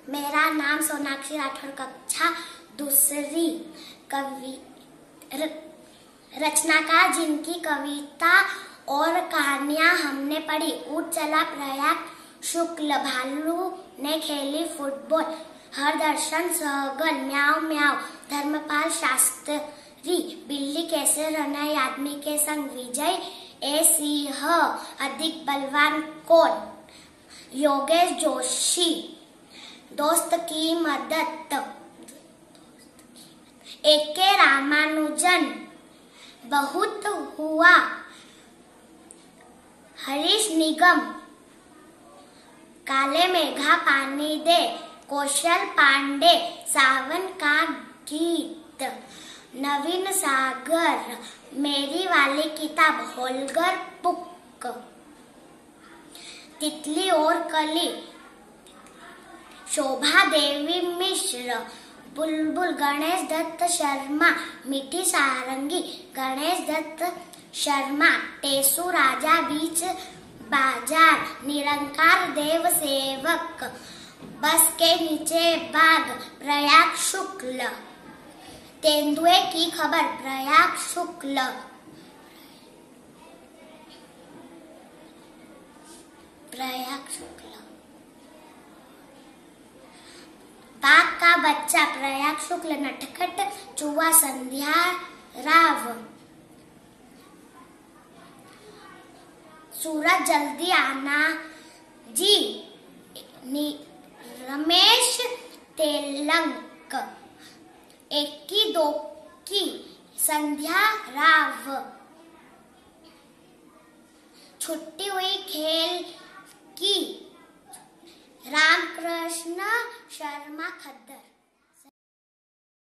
मेरा नाम सोनाक्षी राठौर, कक्षा दूसरी। रचनाकार जिनकी कविता और कहानियां हमने पढ़ी। उठ चला प्रयाग शुक्ल, भालू ने खेली फुटबॉल, हरदर्शन सहगल, म्याऊं म्याऊं, धर्मपाल शास्त्री, बिल्ली कैसे रहना है आदमी के संग, विजय ए सिंह, अधिक बलवान कौन, योगेश जोशी, दोस्त की मदद, एके रामानुजन, बहुत हुआ, हरीश निगम, काले मेघा पानी दे, कौशल पांडे, सावन का गीत, नवीन सागर, मेरी वाली किताब, होलगर पुक, तितली और कली, शोभा देवी मिश्र, बुलबुल, गणेश दत्त शर्मा, मीठी सारंगी, गणेश दत्त शर्मा, टेसू राजा बीच बाजार, निरंकार देव सेवक, बस के नीचे बाग, प्रयाग शुक्ल, तेंदुए की खबर, प्रयाग शुक्ल, प्रयाग शुक्ल, बाघ का बच्चा, प्रयाग शुक्ल, नटखट चूहा, संध्या राव, सूरज जल्दी आना जी, रमेश तेलंक, एकी दोकी, संध्या राव, छुट्टी हुई खेल की, रामकृष्ण शर्मा खद्दर।